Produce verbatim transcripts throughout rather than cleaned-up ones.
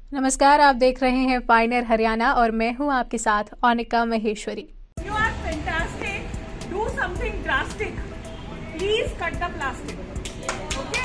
नमस्कार, आप देख रहे हैं पायनियर हरियाणा और मैं हूं आपके साथ Anika Maheshwari. You are fantastic. Do something drastic. Please cut the plastic. Okay?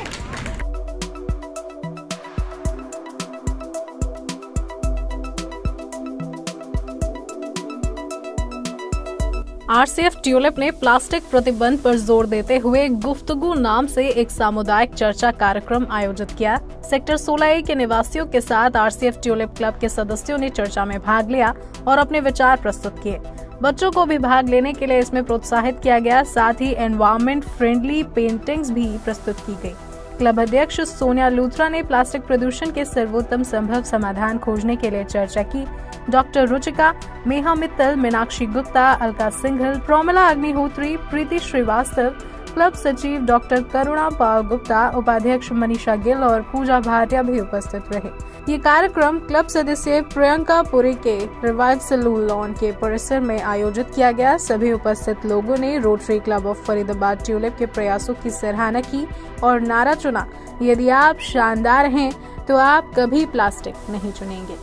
RCF Tulip ने प्लास्टिक प्रतिबंध पर जोर देते हुए गुफ्तगू नाम से एक सामुदायिक चर्चा कार्यक्रम आयोजित किया। सेक्टर सोलह ए के निवासियों के साथ आरसीएफ ट्यूलिप क्लब के सदस्यों ने चर्चा में भाग लिया और अपने विचार प्रस्तुत किए। बच्चों को भी भाग लेने के लिए इसमें प्रोत्साहित किया गया। साथ ही एनवायरमेंट फ्रेंडली पेंटिंग्स भी प्रस्तुत की गई। क्लब अध्यक्ष सोनिया लूथरा ने प्लास्टिक प्रदूषण के सर्वोत्तम संभव समाधान खोजने के लिए चर्चा की। डॉक्टर रुचिका, मेहा मित्तल, मीनाक्षी गुप्ता, अलका सिंघल, प्रोमिला अग्निहोत्री, प्रीति श्रीवास्तव, क्लब सचिव डॉक्टर करुणा पाल गुप्ता, उपाध्यक्ष मनीषा गिल और पूजा भाटिया भी उपस्थित रहे। ये कार्यक्रम क्लब सदस्य प्रियंका पुरी के रिवाइव सलून लॉन के परिसर में आयोजित किया गया। सभी उपस्थित लोगों ने Rotary club of Faridabad Tulip के प्रयासों की सराहना की और नारा चुना, यदि आप शानदार हैं तो आप कभी प्लास्टिक नहीं चुनेंगे।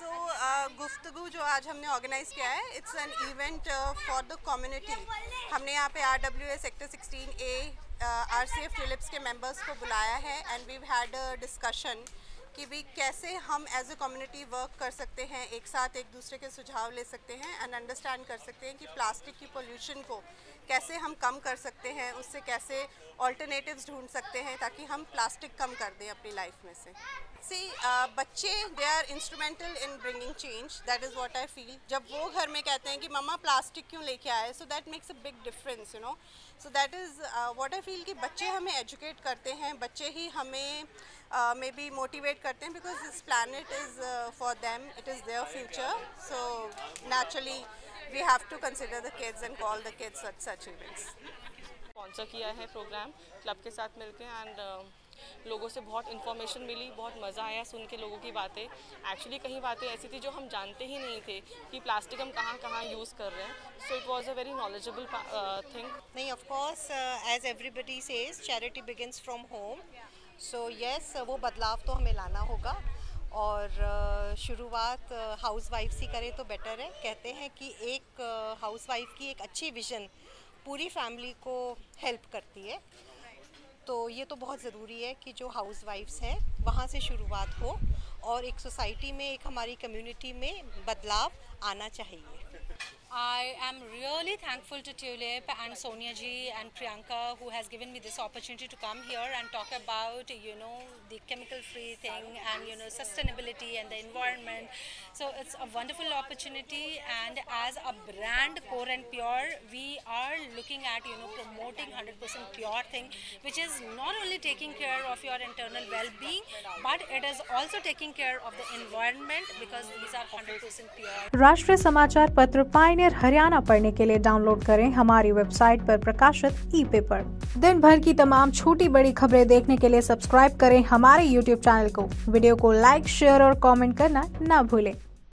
गुफ्तगू जो आज हमने ऑर्गेनाइज किया है, it's an event for the community. हमने यहाँ पे R W A sector sixteen A RCF Tulips के मेंबर्स को बुलाया है and we had a discussion कि भी कैसे हम एज अ कम्युनिटी वर्क कर सकते हैं, एक साथ एक दूसरे के सुझाव ले सकते हैं एंड अंडरस्टैंड कर सकते हैं कि प्लास्टिक की पोल्यूशन को कैसे हम कम कर सकते हैं, उससे कैसे ऑल्टरनेटिव्स ढूंढ सकते हैं ताकि हम प्लास्टिक कम कर दें अपनी लाइफ में से। सी uh, बच्चे they are instrumental in bringing change, that is what I feel. जब वो घर में कहते हैं कि मम्मा प्लास्टिक क्यों लेके आए, so that makes a big difference, you know. So that is what I feel कि बच्चे हमें एजुकेट करते हैं, बच्चे ही हमें मे बी मोटिवेट करते हैं, because this planet is for them, it is their future. So naturally we have to consider the kids and call the kids at such events. Sponsor किया है प्रोग्राम क्लब के साथ मिलके and uh, लोगों से बहुत इन्फॉर्मेशन मिली, बहुत मज़ा आया सुन के लोगों की बातें। एक्चुअली कहीं बातें ऐसी थी जो हम जानते ही नहीं थे कि प्लास्टिक हम कहाँ कहाँ यूज़ कर रहे हैं। So it was a very knowledgeable thing. नहीं, of course as everybody says charity begins from home. So yes, वो बदलाव तो हमें लाना होगा और शुरुआत हाउस वाइफ से करें तो बेटर है। कहते हैं कि एक हाउस वाइफ की एक अच्छी विज़न पूरी फैमिली को हेल्प करती है, तो ये तो बहुत ज़रूरी है कि जो हाउस वाइफ्स हैं वहाँ से शुरुआत हो और एक सोसाइटी में, एक हमारी कम्युनिटी में बदलाव आना चाहिए। I am really thankful to Tulip and Sonia ji and Priyanka who has given me this opportunity to come here and talk about, you know, the chemical free thing and, you know, sustainability and the environment. So it's a wonderful opportunity, and as a brand Core and Pure, we are looking at, you know, promoting one hundred percent pure thing, which is not only taking care of your internal well-being, but it is also taking care of the environment because these are one hundred percent pure. राष्ट्रीय समाचार पत्र Pioneer Haryana पढ़ने के लिए download करें हमारी website पर प्रकाशित ई पेपर। दिन भर की तमाम छोटी बड़ी खबरें देखने के लिए सब्सक्राइब करें हमारे यूट्यूब चैनल को। वीडियो को लाइक, शेयर और कमेंट करना न भूलें।